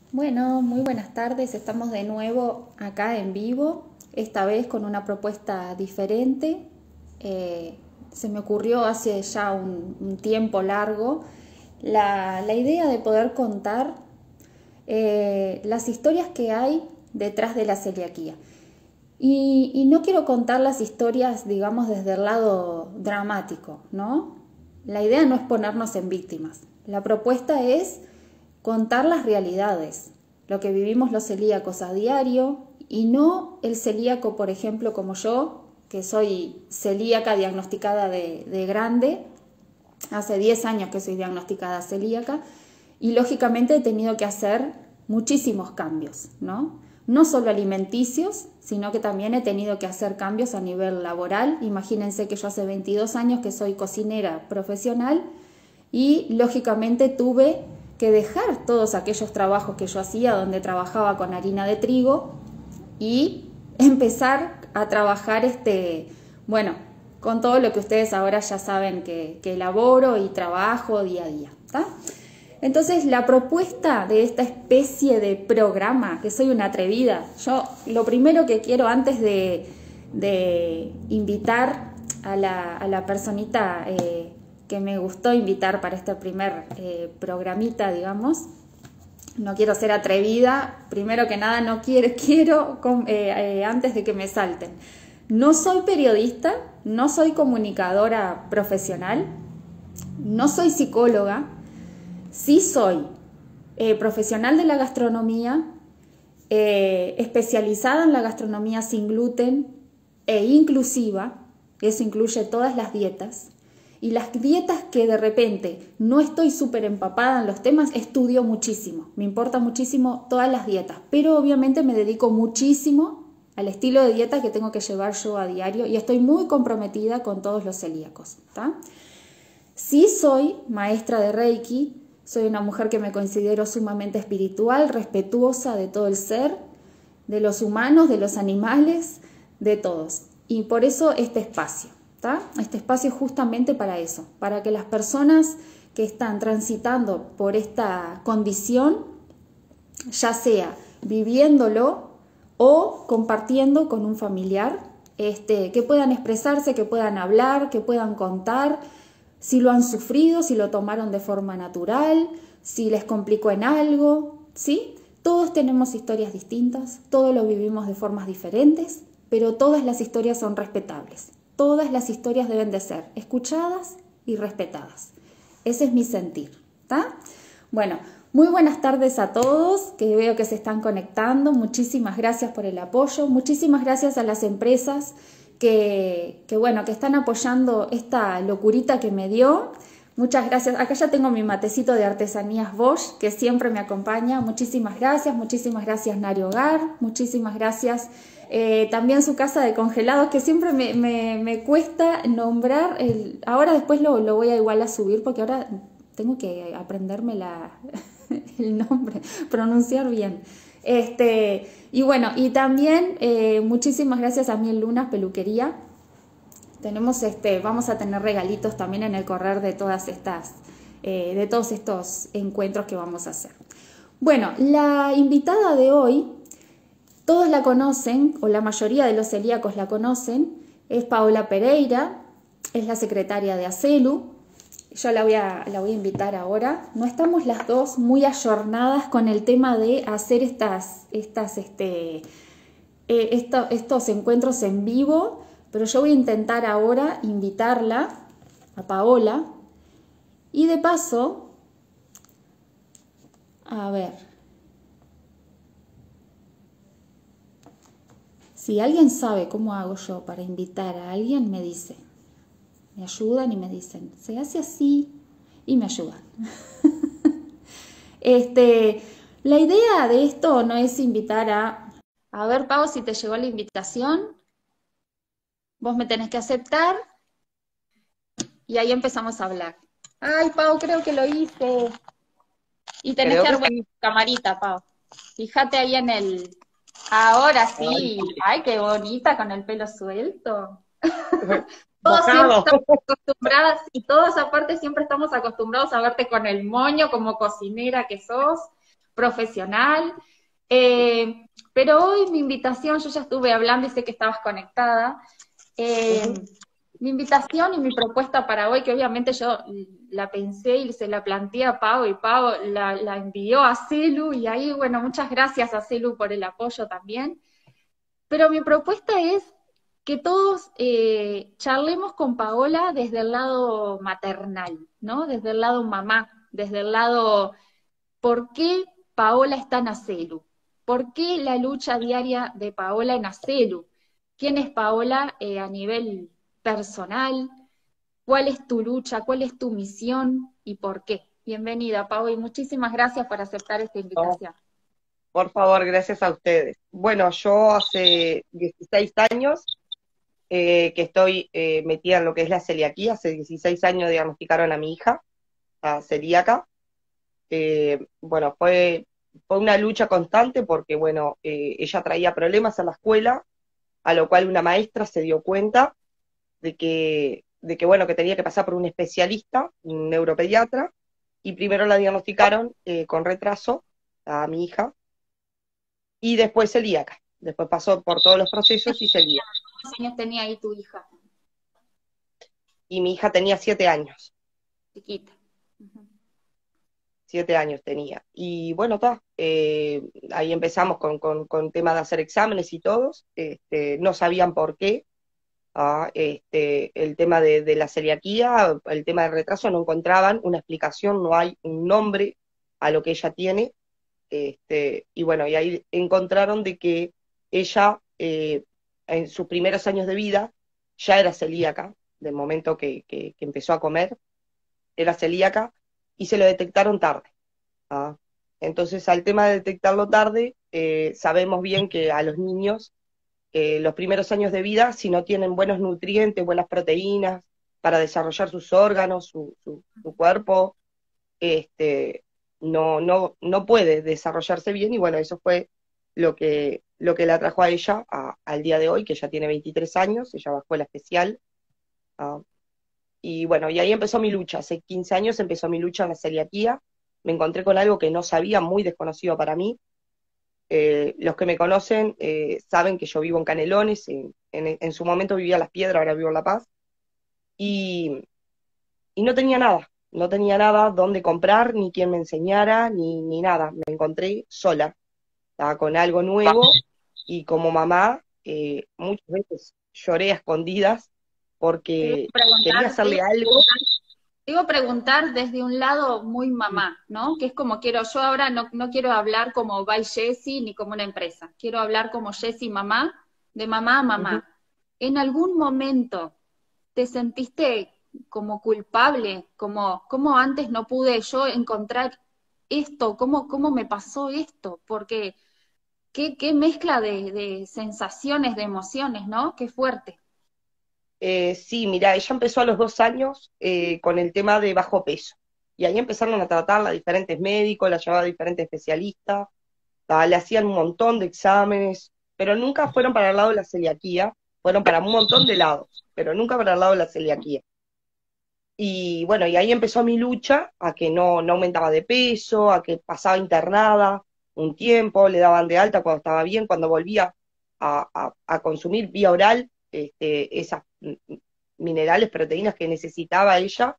Bueno, muy buenas tardes. Estamos de nuevo acá en vivo, esta vez con una propuesta diferente. Se me ocurrió hace ya un tiempo largo la idea de poder contar las historias que hay detrás de la celiaquía. Y no quiero contar las historias, digamos, desde el lado dramático, ¿no? La idea no es ponernos en víctimas. La propuesta es contar las realidades, lo que vivimos los celíacos a diario y no el celíaco, por ejemplo, como yo, que soy celíaca diagnosticada de grande, hace 10 años que soy diagnosticada celíaca y lógicamente he tenido que hacer muchísimos cambios, ¿no? No solo alimenticios, sino que también he tenido que hacer cambios a nivel laboral. Imagínense que yo hace 22 años que soy cocinera profesional y lógicamente tuve que dejar todos aquellos trabajos que yo hacía donde trabajaba con harina de trigo y empezar a trabajar bueno, con todo lo que ustedes ahora ya saben que elaboro y trabajo día a día, ¿tá? Entonces la propuesta de esta especie de programa, que soy una atrevida, yo lo primero que quiero antes de invitar a la personita que me gustó invitar para este primer programita, digamos, no quiero ser atrevida, primero que nada no quiero antes de que me salten. No soy periodista, no soy comunicadora profesional, no soy psicóloga, sí soy profesional de la gastronomía, especializada en la gastronomía sin gluten e inclusiva, eso incluye todas las dietas. Y las dietas que de repente no estoy súper empapada en los temas, estudio muchísimo, me importa muchísimo todas las dietas, pero obviamente me dedico muchísimo al estilo de dieta que tengo que llevar yo a diario y estoy muy comprometida con todos los celíacos, ¿tá? Sí soy maestra de Reiki, soy una mujer que me considero sumamente espiritual, respetuosa de todo el ser, de los humanos, de los animales, de todos. Y por eso este espacio, ¿tá? Este espacio es justamente para eso, para que las personas que están transitando por esta condición, ya sea viviéndolo o compartiendo con un familiar, que puedan expresarse, que puedan hablar, que puedan contar si lo han sufrido, si lo tomaron de forma natural, si les complicó en algo, ¿sí? Todos tenemos historias distintas, todos lo vivimos de formas diferentes, pero todas las historias son respetables. Todas las historias deben de ser escuchadas y respetadas. Ese es mi sentir, ¿tá? Bueno, muy buenas tardes a todos, que veo que se están conectando. Muchísimas gracias por el apoyo. Muchísimas gracias a las empresas que están apoyando esta locurita que me dio. Muchas gracias. Acá ya tengo mi matecito de artesanías Bosch, que siempre me acompaña. Muchísimas gracias Nari Hogar, muchísimas gracias. También su casa de congelados, que siempre me cuesta nombrar. Ahora después lo voy a igual a subir, porque ahora tengo que aprenderme el nombre, pronunciar bien. Y bueno, y también muchísimas gracias a Miel Lunas Peluquería. Vamos a tener regalitos también en el correr de de todos estos encuentros que vamos a hacer. Bueno, la invitada de hoy, todos la conocen, o la mayoría de los celíacos la conocen, es Paola Pereira, es la secretaria de ACELU. Yo la voy a invitar ahora. No estamos las dos muy ayornadas con el tema de hacer estos encuentros en vivo, pero yo voy a intentar ahora invitarla a Paola y de paso, a ver, si alguien sabe cómo hago yo para invitar a alguien, me dice. Me ayudan y me dicen, se hace así, y me ayudan. La idea de esto no es invitar a ver, Pau, si te llegó la invitación, vos me tenés que aceptar, y ahí empezamos a hablar. Ay, Pau, creo que lo hice. Y tenés Creo que que dar buena sí. camarita, Pau. Fíjate ahí en el... Ahora Ay, sí. Ay, qué bonita con el pelo suelto. Todos siempre mojado. estamos acostumbradas, y todos aparte siempre estamos acostumbrados a verte con el moño como cocinera que sos. profesional. Pero hoy mi invitación, yo ya estuve hablando y sé que estabas conectada. Ujú. Mi invitación y mi propuesta para hoy, que obviamente yo la pensé y se la planteé a Pau, y Pau la envió a Celu, y ahí, bueno, muchas gracias a Celu por el apoyo también. Pero mi propuesta es que todos charlemos con Paola desde el lado maternal, ¿no? Desde el lado mamá, desde el lado ¿por qué Paola está en Acelu? ¿Por qué la lucha diaria de Paola en Acelu? ¿Quién es Paola a nivel personal? ¿Cuál es tu lucha? ¿Cuál es tu misión? ¿Y por qué? Bienvenida, Pau, y muchísimas gracias por aceptar esta No, invitación. por favor, gracias a ustedes. Bueno, yo hace 16 años que estoy metida en lo que es la celiaquía. Hace 16 años diagnosticaron a mi hija, a celíaca. Bueno, fue una lucha constante porque, bueno, ella traía problemas a la escuela, a lo cual una maestra se dio cuenta bueno, que tenía que pasar por un especialista, un neuropediatra, y primero la diagnosticaron con retraso a mi hija, y después celíaca. Después pasó por todos los procesos y celíaca. ¿Cuántos años tenía ahí tu hija? Y mi hija tenía 7 años. Chiquita. Ujú. 7 años tenía. Y bueno, está. Ahí empezamos con tema de hacer exámenes y todos. No sabían por qué. El tema de la celiaquía, el tema del retraso, no encontraban una explicación, no hay un nombre a lo que ella tiene. Y bueno, y ahí encontraron de que ella, en sus primeros años de vida, ya era celíaca, del momento que empezó a comer, era celíaca, y se lo detectaron tarde. ¿Ah? Entonces, al tema de detectarlo tarde, sabemos bien que a los niños, los primeros años de vida, si no tienen buenos nutrientes, buenas proteínas, para desarrollar sus órganos, su cuerpo, este, no puede desarrollarse bien, y bueno, eso fue lo que la trajo a ella al día de hoy, que ella tiene 23 años, ella va a escuela especial. ¿Ah? Y bueno, y ahí empezó mi lucha. Hace 15 años empezó mi lucha en la celiaquía. Me encontré con algo que no sabía, muy desconocido para mí. Los que me conocen saben que yo vivo en Canelones, en su momento vivía en Las Piedras, ahora vivo en La Paz, y, y no tenía nada dónde comprar, ni quien me enseñara, ni nada. Me encontré sola, estaba con algo nuevo, y como mamá, muchas veces lloré a escondidas Te iba porque a quería preguntar, hacerle algo. te iba a preguntar desde un lado muy mamá, ¿no? Que es como quiero, yo ahora no quiero hablar como by Jessie ni como una empresa, quiero hablar como Jessie mamá, de mamá a Ujú. mamá. ¿En algún momento te sentiste como culpable, como antes no pude yo encontrar esto, cómo me pasó esto? Porque qué mezcla de sensaciones, de emociones, ¿no? Qué fuerte. Sí, mira, ella empezó a los 2 años con el tema de bajo peso. Y ahí empezaron a tratarla diferentes médicos, la llevaba a diferentes especialistas, le hacían un montón de exámenes, pero nunca fueron para el lado de la celiaquía, fueron para un montón de lados, pero nunca para el lado de la celiaquía. Y bueno, y ahí empezó mi lucha, a que no aumentaba de peso, a que pasaba internada un tiempo, le daban de alta cuando estaba bien, cuando volvía a consumir vía oral esas minerales, proteínas que necesitaba ella,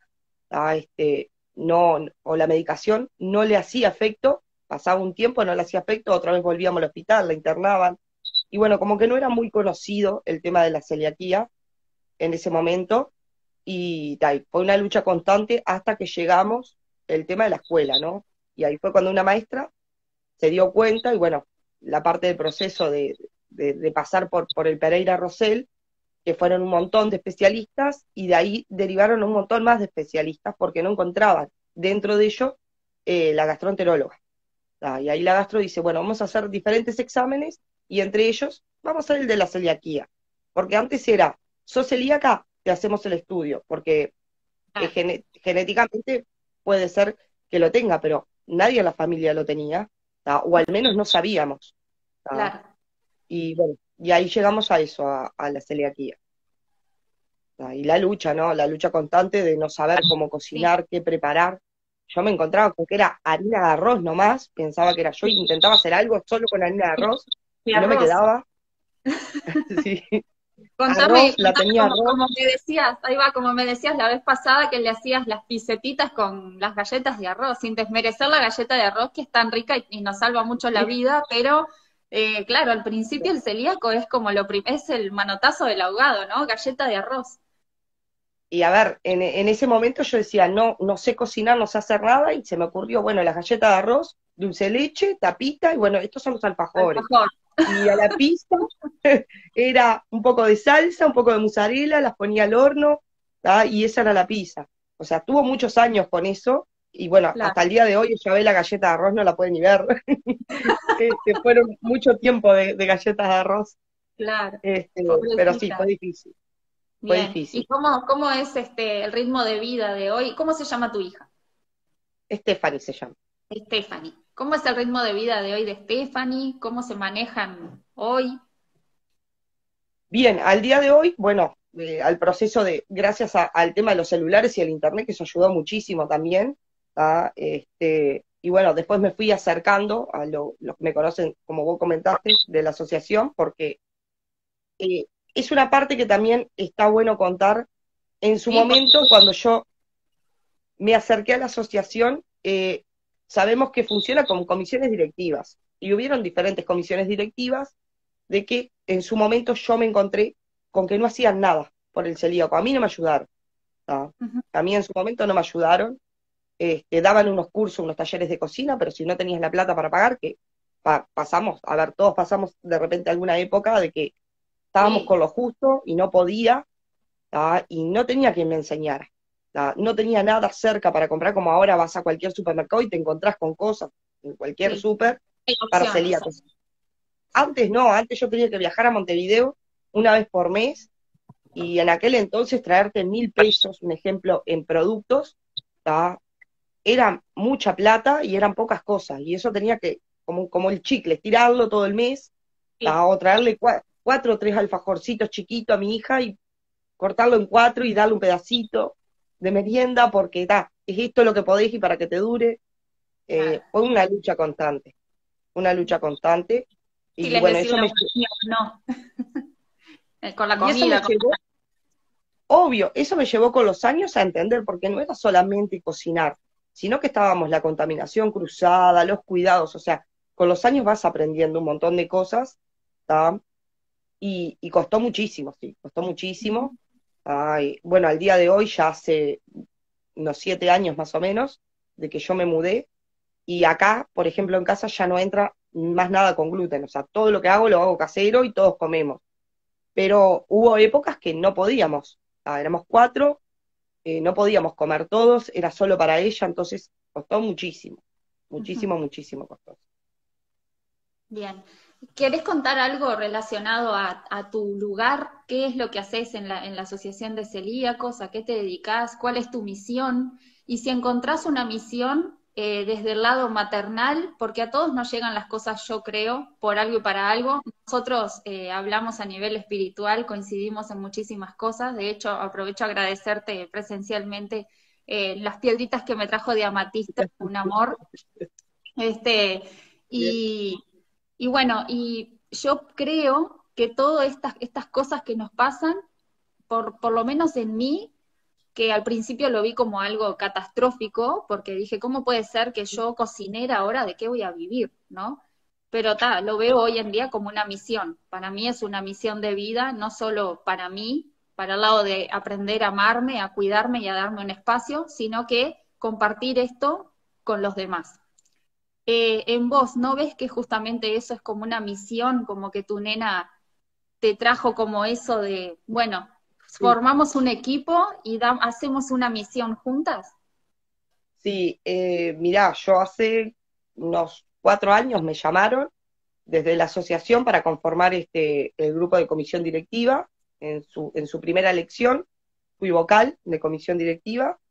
no, o la medicación no le hacía efecto, pasaba un tiempo, no le hacía efecto, otra vez volvíamos al hospital, la internaban, y bueno, como que no era muy conocido el tema de la celiaquía en ese momento, y tal, fue una lucha constante hasta que llegamos el tema de la escuela, ¿no? Y ahí fue cuando una maestra se dio cuenta, y bueno, la parte del proceso de pasar por el Pereira Rosell, que fueron un montón de especialistas, y de ahí derivaron un montón más de especialistas, porque no encontraban dentro de ellos la gastroenteróloga. Y ahí la gastro dice, bueno, vamos a hacer diferentes exámenes, y entre ellos vamos a hacer el de la celiaquía. Porque antes era, sos celíaca, te hacemos el estudio, porque Claro, genéticamente puede ser que lo tenga, pero nadie en la familia lo tenía, o al menos no sabíamos. ¿tá? claro. Y bueno, y ahí llegamos a eso, a la celiaquía. Y la lucha, ¿no? La lucha constante de no saber cómo Sí. cocinar, qué preparar. yo me encontraba con que era harina de arroz nomás, pensaba que era yo, y intentaba hacer algo solo con harina de arroz, Y y no me arroz. quedaba, sí, Contame, arroz, la contame tenía arroz, como me decías, ahí va, como me decías la vez pasada que le hacías las pisetitas con las galletas de arroz, sin desmerecer la galleta de arroz que es tan rica y nos salva mucho la vida, pero claro, al principio el celíaco es como es el manotazo del ahogado, ¿no? Galleta de arroz. y a ver, en ese momento yo decía, no, no sé cocinar, no sé hacer nada, y se me ocurrió, bueno, las galletas de arroz, dulce de leche, tapita, y bueno, estos son los alfajores. Alfajor. Y a la pizza era un poco de salsa, un poco de mozzarella, las ponía al horno, ¿tá? Y esa era la pizza. O sea, tuvo muchos años con eso, y bueno, Claro, hasta el día de hoy ya ve la galleta de arroz, no la puede ni ver. Fueron mucho tiempo de galletas de arroz, claro. pero sí, Pobrecita. fue Bien. ¿Y difícil. cómo es el ritmo de vida de hoy? ¿Cómo se llama tu hija? Stephanie se llama. Stephanie. ¿Cómo es el ritmo de vida de hoy de Stephanie? ¿Cómo se manejan hoy? Bien, al día de hoy, bueno, al proceso gracias al tema de los celulares y el internet, que eso ayudó muchísimo también, ¿tá? Y bueno, después me fui acercando a los que me conocen, como vos comentaste, de la asociación, porque eh, es una parte que también está bueno contar. En su Sí, por momento, supuesto. cuando yo me acerqué a la asociación, sabemos que funciona con comisiones directivas, y hubieron diferentes comisiones directivas de que en su momento yo me encontré con que no hacían nada por el celíaco. A mí no me ayudaron, ¿tá? Ujú. A mí en su momento no me ayudaron. Daban unos cursos, unos talleres de cocina, pero si no tenías la plata para pagar, que pasamos, a ver, todos pasamos de repente alguna época de que estábamos Sí, con lo justo y no podía, ¿tá? Y no tenía quien me enseñara, ¿tá? No tenía nada cerca para comprar, como ahora vas a cualquier supermercado y te encontrás con cosas en cualquier sí. súper Hay para opciones. celíacos. Antes no, antes yo tenía que viajar a Montevideo una vez por mes, y en aquel entonces traerte 1.000 pesos, un ejemplo, en productos, ¿tá? Era mucha plata y eran pocas cosas, y eso tenía que, como el chicle, estirarlo todo el mes, ¿tá? Sí. O traerle cuatro o tres alfajorcitos chiquitos a mi hija y cortarlo en cuatro y darle un pedacito de merienda, porque es esto lo que podés y para que te dure. Claro. Fue una lucha constante, Si y les bueno, decís la opinión, no, con la y eso me comida. llevó, obvio, eso me llevó con los años a entender, porque no era solamente cocinar, sino que estábamos la contaminación cruzada, los cuidados, o sea, con los años vas aprendiendo un montón de cosas, ¿tá? Y costó muchísimo, sí, costó muchísimo. Ay, bueno, al día de hoy, ya hace unos 7 años más o menos, de que yo me mudé, y acá, por ejemplo, en casa ya no entra más nada con gluten, o sea, todo lo hago casero y todos comemos. Pero hubo épocas que no podíamos, éramos cuatro, no podíamos comer todos, era solo para ella, entonces costó muchísimo, Ujú. muchísimo, muchísimo costó. Bien. ¿Querés contar algo relacionado a tu lugar? ¿Qué es lo que haces en la Asociación de Celíacos? ¿A qué te dedicas? ¿Cuál es tu misión? Y si encontrás una misión desde el lado maternal, porque a todos nos llegan las cosas, yo creo, por algo y para algo. Nosotros hablamos a nivel espiritual, coincidimos en muchísimas cosas. De hecho, aprovecho a agradecerte presencialmente las piedritas que me trajo de amatista, un amor. Este, Bien. y, y bueno, y yo creo que todas estas cosas que nos pasan, por lo menos en mí, que al principio lo vi como algo catastrófico, porque dije, ¿cómo puede ser que yo cocinera ahora de qué voy a vivir? ¿No? Pero lo veo hoy en día como una misión. Para mí es una misión de vida, no solo para mí, para el lado de aprender a amarme, a cuidarme y a darme un espacio, sino que compartir esto con los demás. En vos, ¿no ves que justamente eso es como una misión, como que tu nena te trajo como eso de, bueno, Sí, formamos un equipo y hacemos una misión juntas? sí, mirá, yo hace unos 4 años me llamaron desde la asociación para conformar el grupo de comisión directiva. En su primera elección fui vocal de comisión directiva,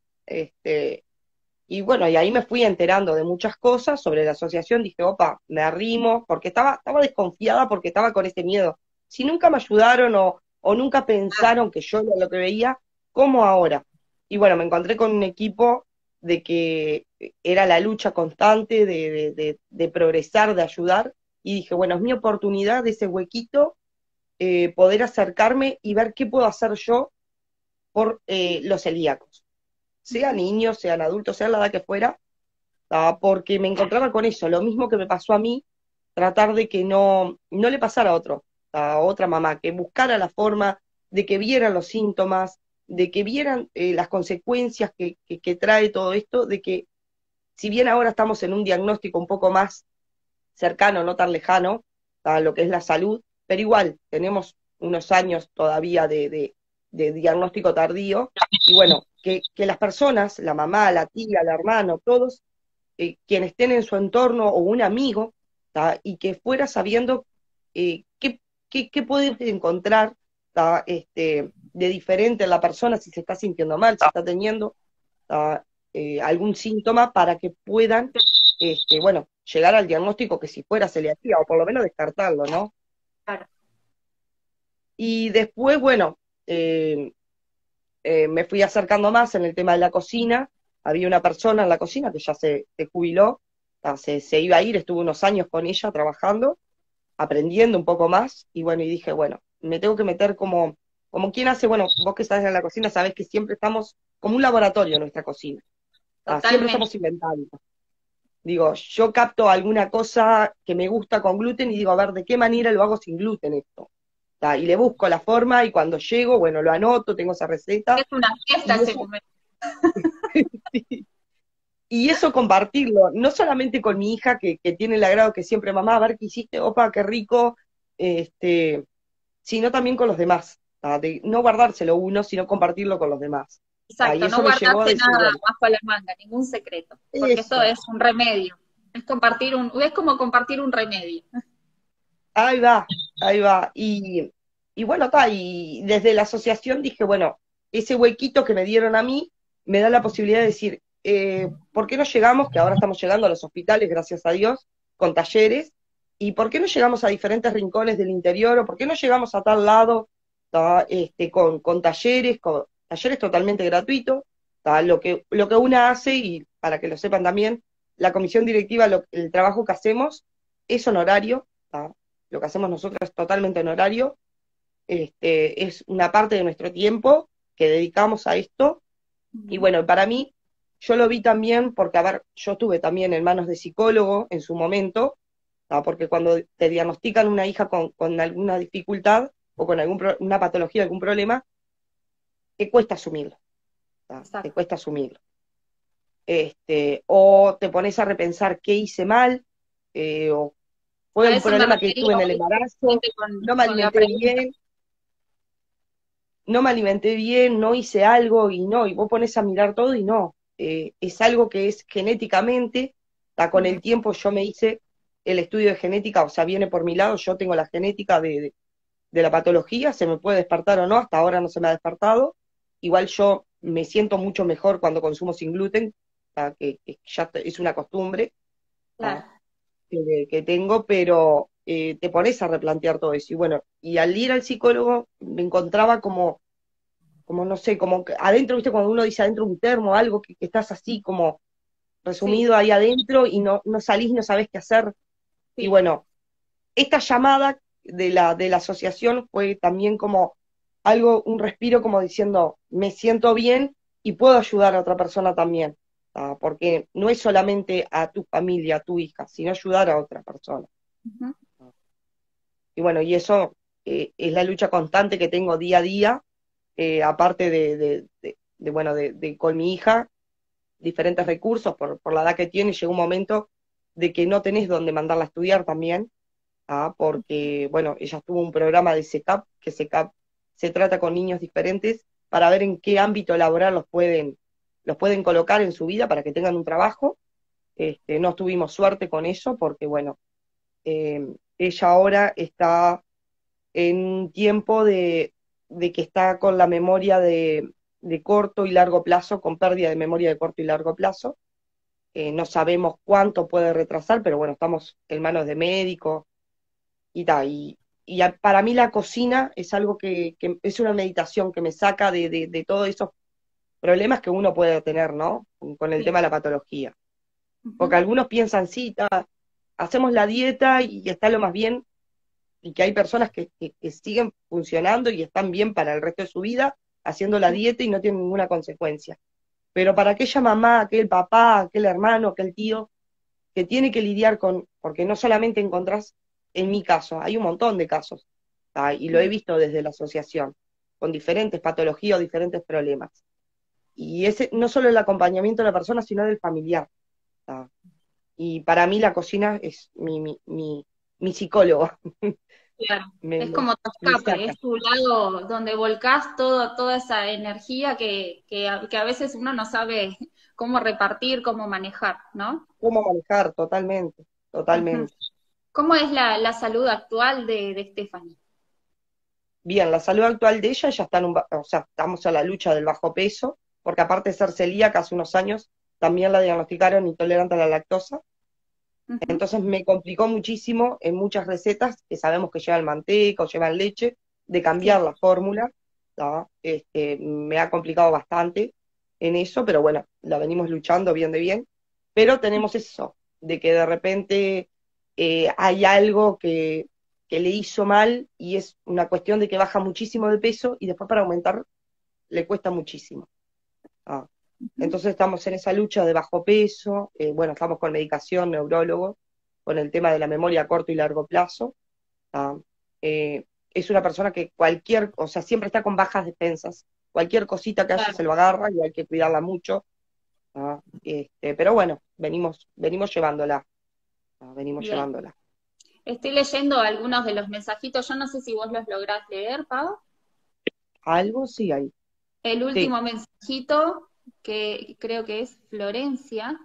y bueno, y ahí me fui enterando de muchas cosas sobre la asociación. Dije, opa, me arrimo, porque estaba desconfiada, porque estaba con ese miedo. Si nunca me ayudaron, o nunca pensaron que yo era lo que veía, ¿cómo ahora? Y bueno, me encontré con un equipo de que era la lucha constante de progresar, de ayudar, y dije, bueno, es mi oportunidad de ese huequito, poder acercarme y ver qué puedo hacer yo por los celíacos, sean niños, sean adultos, sea la edad que fuera, porque me encontraba con eso, lo mismo que me pasó a mí, tratar de que no le pasara a otro, a otra mamá, que buscara la forma de que vieran los síntomas, de que vieran las consecuencias que trae todo esto, de que si bien ahora estamos en un diagnóstico un poco más cercano, no tan lejano, a lo que es la salud, pero igual tenemos unos años todavía de diagnóstico tardío, y bueno, que las personas, la mamá, la tía, el hermano, todos, quienes estén en su entorno o un amigo, ¿tá? Y que fuera sabiendo qué puede encontrar, ¿tá? De diferente en la persona, si se está sintiendo mal, si está teniendo, ¿tá? Algún síntoma, para que puedan, bueno, llegar al diagnóstico que si fuera celiaquía, o por lo menos descartarlo, ¿no? Claro. Y después, bueno, me fui acercando más en el tema de la cocina. Había una persona en la cocina que ya se jubiló, se iba a ir, estuve unos años con ella trabajando, aprendiendo un poco más, y bueno, y dije, bueno, me tengo que meter como quien hace, bueno, vos que estás en la cocina sabés que siempre estamos como un laboratorio en nuestra cocina, siempre Totalmente. estamos inventando. Digo, yo capto alguna cosa que me gusta con gluten y digo, a ver, ¿de qué manera lo hago sin gluten esto? Y le busco la forma, y cuando llego, bueno, lo anoto, tengo esa receta, Es una fiesta y ese eso, momento. y eso compartirlo, no solamente con mi hija, que tiene el agrado que siempre, mamá, a ver qué hiciste, opa, qué rico, este, sino también con los demás, de no guardárselo uno, sino compartirlo con los demás. Y Exacto, no eso me llevó a guardarse decir, nada bueno, bajo la manga, ningún secreto, porque esto eso, es un remedio. Es como compartir un remedio. ahí va, ahí va. Y bueno, y desde la asociación dije, bueno, ese huequito que me dieron a mí me da la posibilidad de decir, ¿por qué no llegamos, que ahora estamos llegando a los hospitales, gracias a Dios, con talleres, y por qué no llegamos a diferentes rincones del interior, o por qué no llegamos a tal lado, con talleres, totalmente gratuitos, lo que una hace, y para que lo sepan también, la comisión directiva, el trabajo que hacemos es honorario, ¿tá? Lo que hacemos nosotros es totalmente honorario, es una parte de nuestro tiempo que dedicamos a esto, y bueno, para mí, yo lo vi también porque, a ver, yo estuve también en manos de psicólogo en su momento, porque cuando te diagnostican una hija con alguna dificultad o con una patología, algún problema, te cuesta asumirlo, te Exacto. cuesta asumirlo. O te pones a repensar qué hice mal, o fue A un eso me problema que tuve refería en el hoy embarazo, justamente no me con la alimenté pregunta. bien, no hice algo, y vos pones a mirar todo y no, es algo que es genéticamente, con el tiempo yo me hice el estudio de genética, o sea, viene por mi lado, yo tengo la genética de la patología, se me puede despertar o no, hasta ahora no se me ha despertado, igual yo me siento mucho mejor cuando consumo sin gluten, que ya es una costumbre, ¿tá? Claro. que tengo, pero te pones a replantear todo eso, y bueno, y al ir al psicólogo me encontraba como no sé, como que adentro, viste, cuando uno dice adentro un termo, algo que estás así como Sí, resumido ahí adentro, y no salís, no sabés qué hacer. Y sí. bueno, esta llamada de la asociación fue también como algo, un respiro, como diciendo, me siento bien y puedo ayudar a otra persona también, porque no es solamente a tu familia, a tu hija, sino ayudar a otra persona. Ujú. Y bueno, y eso es la lucha constante que tengo día a día, aparte bueno, con mi hija, diferentes recursos por la edad que tiene, llega un momento de que no tenés dónde mandarla a estudiar también, porque, bueno, ella tuvo un programa de SECAP, que SECAP se trata con niños diferentes para ver en qué ámbito laboral los pueden colocar en su vida para que tengan un trabajo. No tuvimos suerte con eso porque, bueno, ella ahora está en un tiempo de que está con la memoria de corto y largo plazo, con pérdida de memoria de corto y largo plazo. No sabemos cuánto puede retrasar, pero bueno, estamos en manos de médicos y tal. Y para mí la cocina es algo que es una meditación que me saca de todo eso, problemas que uno puede tener, ¿no? Con el Sí. tema de la patología. Porque Ujú. algunos piensan, sí, hacemos la dieta y está lo más bien, y que hay personas que siguen funcionando y están bien para el resto de su vida haciendo la Sí, dieta y no tienen ninguna consecuencia. Pero para aquella mamá, aquel papá, aquel hermano, aquel tío, que tiene que lidiar con, porque no solamente encontrás, en mi caso, hay un montón de casos, y lo he sí. visto desde la asociación, con diferentes patologías o diferentes problemas. Y ese no solo el acompañamiento de la persona, sino del familiar. ¿Tá? Y para mí la cocina es mi psicólogo, Claro, me, es me, como tu me escape, saca. es tu lado donde volcás toda esa energía que a veces uno no sabe cómo repartir, cómo manejar, ¿no? Cómo manejar totalmente, Ujú. totalmente. ¿Cómo es la salud actual de Stephanie? Bien, la salud actual de ella ya está o sea, estamos a la lucha del bajo peso, porque aparte de ser celíaca, hace unos años también la diagnosticaron intolerante a la lactosa. Ujú. Entonces me complicó muchísimo en muchas recetas que sabemos que llevan manteca o llevan leche, de cambiar Sí, la fórmula. ¿No? Me ha complicado bastante en eso, pero bueno, la venimos luchando bien de bien. Pero tenemos eso, de que de repente hay algo que le hizo mal y es una cuestión de que baja muchísimo de peso y después para aumentar le cuesta muchísimo. ¿No? ujú. Entonces estamos en esa lucha de bajo peso, bueno, estamos con medicación, neurólogo, con el tema de la memoria a corto y largo plazo. ¿Ah? Es una persona que o sea, siempre está con bajas defensas. Cualquier cosita que haya Claro, se lo agarra y hay que cuidarla mucho. ¿Ah? Pero bueno, venimos llevándola. Venimos bien. llevándola. Estoy leyendo algunos de los mensajitos, yo no sé si vos los lográs leer, Pau. Algo sí hay. El Sí, último mensajito, que creo que es Florencia,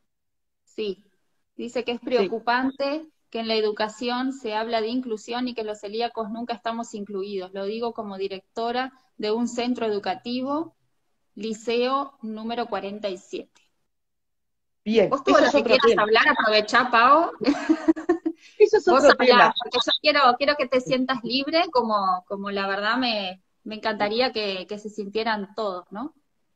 sí, dice que es sí. preocupante que en la educación se habla de inclusión y que los celíacos nunca estamos incluidos. Lo digo como directora de un centro educativo, liceo número 47. Bien, Vos todo eso lo es que otro quieras tema. hablar, aprovechá, Pau. Eso es Vos otro hablá, tema. porque yo quiero que te sientas libre, como la verdad me encantaría que se sintieran todos, ¿no?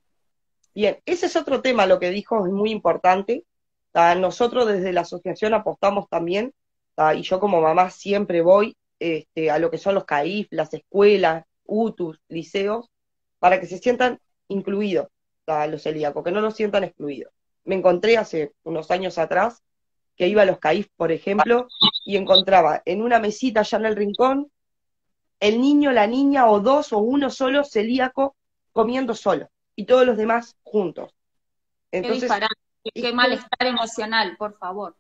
Bien, ese es otro tema, lo que dijo es muy importante. Nosotros desde la asociación apostamos también, y yo como mamá siempre voy a lo que son los CAIF, las escuelas, UTUS, liceos, para que se sientan incluidos, los celíacos, que no los sientan excluidos. Me encontré hace unos años atrás que iba a los CAIF, por ejemplo, y encontraba en una mesita allá en el rincón el niño, la niña, o dos o uno solo celíaco comiendo solo, y todos los demás juntos. Qué Entonces, disparate, qué eso, malestar emocional, por favor.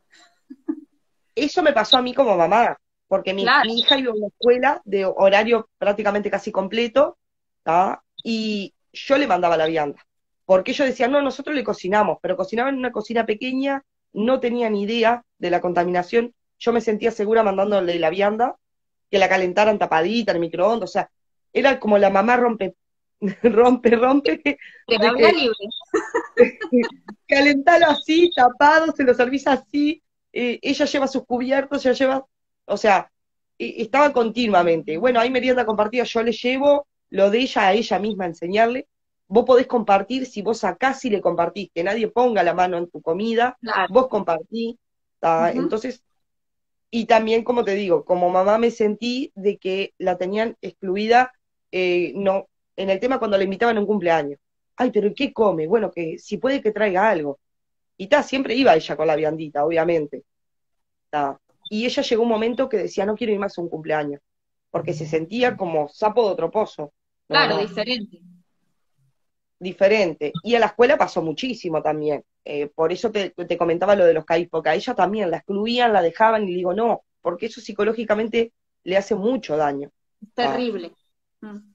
eso me pasó a mí como mamá, porque Claro, mi hija iba a una escuela de horario prácticamente casi completo, ¿tá? Y yo le mandaba la vianda, porque ellos decían, no, nosotros le cocinamos, pero cocinaban en una cocina pequeña, no tenían ni idea de la contaminación, yo me sentía segura mandándole la vianda, que la calentaran tapadita en el microondas, o sea, era como la mamá rompe, rompe, te de habla que libre. calentalo así, tapado, se lo servís así, ella lleva sus cubiertos, ella lleva, o sea, estaba continuamente. Bueno, hay merienda compartida, yo le llevo lo de ella a ella misma, enseñarle. Vos podés compartir si vos sacás y le compartís, que nadie ponga la mano en tu comida, Claro. vos compartís. ¿Tá? Ujú. Entonces, y también, como te digo, como mamá me sentí de que la tenían excluida, no, en el tema cuando la invitaban a un cumpleaños. Ay, pero ¿qué come? Bueno, que si puede que traiga algo. Y siempre iba ella con la viandita, obviamente. Ta. Y ella llegó un momento que decía, no quiero ir más a un cumpleaños, porque se sentía como sapo de otro pozo. No, Claro, no, diferente. diferente. Y a la escuela pasó muchísimo también. Por eso te comentaba lo de los CAIS, porque a ella también la excluían, la dejaban, y digo, no, porque eso psicológicamente le hace mucho daño. Es ¿Tá? terrible. Mm.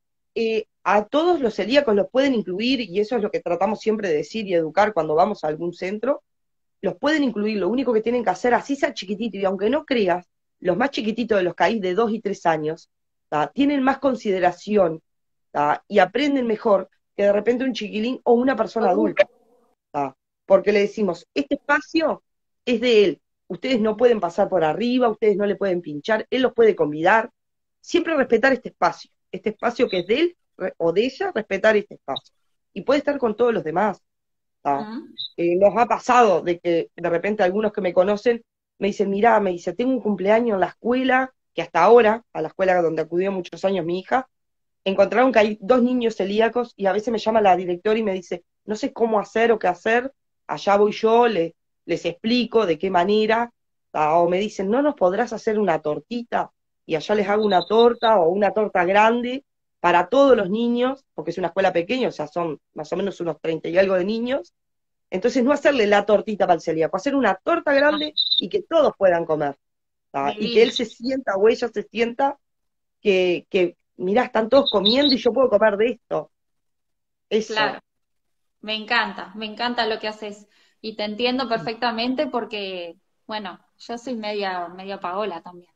A todos los celíacos los pueden incluir, y eso es lo que tratamos siempre de decir y educar cuando vamos a algún centro, los pueden incluir, lo único que tienen que hacer, así sea chiquitito, y aunque no creas, los más chiquititos de los CAIS de 2 y 3 años, ¿tá? Tienen más consideración, ¿tá? Y aprenden mejor que de repente un chiquilín o una persona Seguro. adulta, ¿tá? Porque le decimos, este espacio es de él, ustedes no pueden pasar por arriba, ustedes no le pueden pinchar, él los puede convidar, siempre respetar este espacio que es de él o de ella, respetar este espacio. y puede estar con todos los demás. ¿Tá? Ujú. Nos ha pasado de que de repente algunos que me conocen me dicen, mirá, me dice, tengo un cumpleaños en la escuela, que hasta ahora, a la escuela donde acudió muchos años mi hija, encontraron que hay 2 niños celíacos y a veces me llama la directora y me dice, no sé cómo hacer o qué hacer, allá voy yo, les explico de qué manera, o me dicen, ¿no nos podrás hacer una tortita? Y allá les hago una torta o una torta grande para todos los niños, porque es una escuela pequeña, o sea, son más o menos unos 30 y algo de niños, entonces no hacerle la tortita para el celíaco, hacer una torta grande y que todos puedan comer, y que Divino, él se sienta o ella se sienta que mirá, están todos comiendo y yo puedo comer de esto. claro. Eso. Me encanta lo que haces y te entiendo perfectamente porque, bueno, yo soy media Paola también.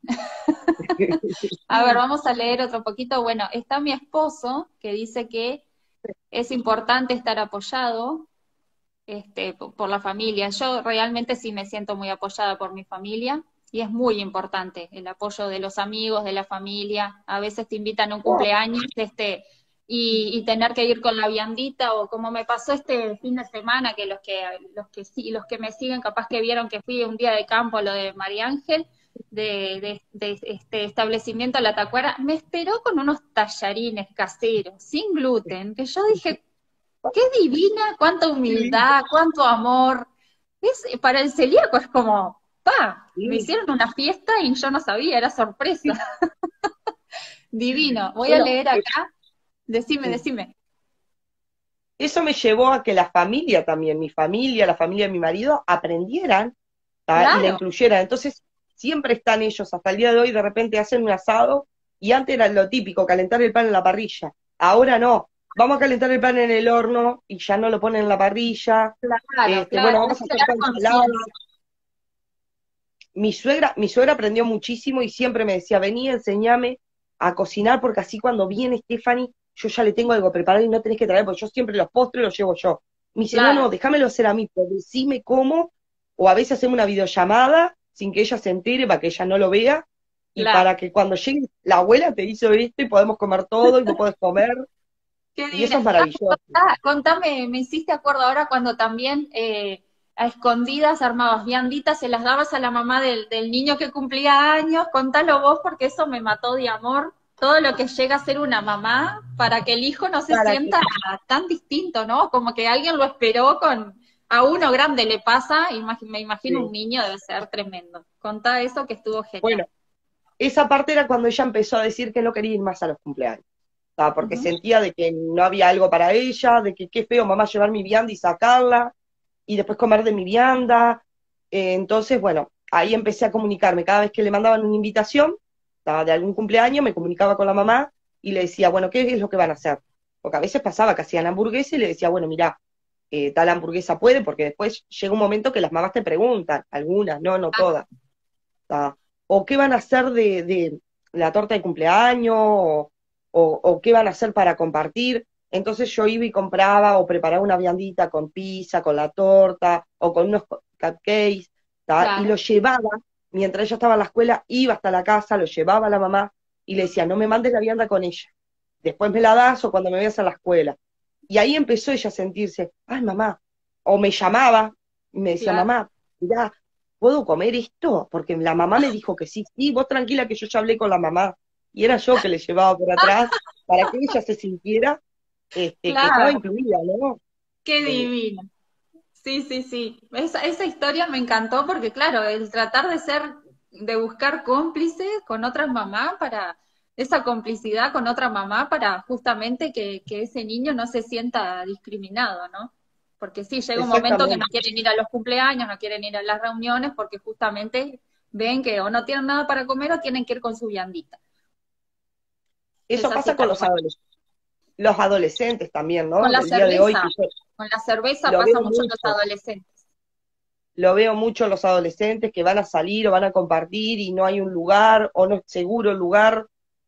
A ver, vamos a leer otro poquito. Bueno, está mi esposo que dice que es importante estar apoyado, por la familia. Yo realmente sí me siento muy apoyada por mi familia y es muy importante el apoyo de los amigos, de la familia. A veces te invitan a un cumpleaños, y tener que ir con la viandita, o como me pasó este fin de semana, que los que me siguen capaz que vieron que fui un día de campo a lo de María Ángel, de este establecimiento La Tacuara, me esperó con unos tallarines caseros, sin gluten, que yo dije, qué divina, cuánta Qué lindo. humildad, cuánto amor. Para el celíaco es como, me Sí, hicieron una fiesta y yo no sabía, era sorpresa. sí. Divino. Voy a Bueno, leer acá. Decime, sí. decime. Eso me llevó a que la familia también, mi familia, la familia de mi marido, aprendieran, y la Claro, incluyeran. Entonces, siempre están ellos, hasta el día de hoy, de repente hacen un asado, y antes era lo típico, calentar el pan en la parrilla. Ahora no, vamos a calentar el pan en el horno, y ya no lo ponen en la parrilla. claro, Bueno, claro. Es vamos a hacer crear ensalada. conciencia. Mi suegra aprendió muchísimo y siempre me decía, vení, enseñame a cocinar, porque así cuando viene Stephanie, yo ya le tengo algo preparado y no tenés que traer, porque yo siempre los postres los llevo yo. Me dice, no, Claro, no, déjamelo hacer a mí, pero decime cómo, o a veces hacemos una videollamada sin que ella se entere, para que ella no lo vea, y claro. para que cuando llegue la abuela te hizo esto y podemos comer todo y vos podés comer, Qué y eso divina. es maravilloso. Contame, me hiciste acuerdo ahora cuando también a escondidas armabas vianditas, se las dabas a la mamá del niño que cumplía años. Contalo vos porque eso me mató de amor. Todo lo que llega a ser una mamá para que el hijo no se Para que, sienta tan distinto, ¿no? Como que alguien lo esperó a uno grande le pasa, me imagino un sí. niño debe ser tremendo. Contá eso que estuvo genial. Bueno, esa parte era cuando ella empezó a decir que no quería ir más a los cumpleaños. Porque Ujú. sentía de que no había algo para ella, de que qué feo mamá llevar mi vianda y sacarla, y después comer de mi vianda. Entonces, bueno, ahí empecé a comunicarme. Cada vez que le mandaban una invitación, de algún cumpleaños, me comunicaba con la mamá y le decía, bueno, ¿qué es lo que van a hacer? Porque a veces pasaba que hacían hamburguesa y le decía, bueno, mira, tal hamburguesa puede, porque después llega un momento que las mamás te preguntan, algunas, no, no todas. ¿Tá? O qué van a hacer de la torta de cumpleaños, o qué van a hacer para compartir. Entonces yo iba y compraba o preparaba una viandita con pizza, con la torta, o con unos cupcakes, ¿tá? Y Claro. lo llevaba, mientras ella estaba en la escuela, iba hasta la casa, lo llevaba a la mamá y le decía, no me mandes la vianda con ella, después me la das o cuando me veas a la escuela. Y ahí empezó ella a sentirse, ay mamá, o me llamaba y me decía, Claro. mamá, mirá, ¿puedo comer esto? Porque la mamá me dijo que sí, sí, vos tranquila que yo ya hablé con la mamá. Y era yo que le llevaba por atrás para que ella se sintiera, que estaba Claro. incluida, ¿no? Qué Eh, divino. Sí, sí, sí. Esa historia me encantó porque, claro, el tratar de buscar cómplices con otras mamás esa complicidad con otra mamá para justamente que ese niño no se sienta discriminado, ¿no? Porque sí, llega un momento que no exactamente. quieren ir a los cumpleaños, no quieren ir a las reuniones porque justamente ven que o no tienen nada para comer o tienen que ir con su viandita. Es Eso así pasa con tal cual. los adolescentes también, Con ¿no? la Del día de hoy, cerveza, que yo con la cerveza lo pasa veo mucho en los mucho. adolescentes. Lo veo mucho en los adolescentes que van a salir o van a compartir y no hay un lugar o no es seguro el lugar.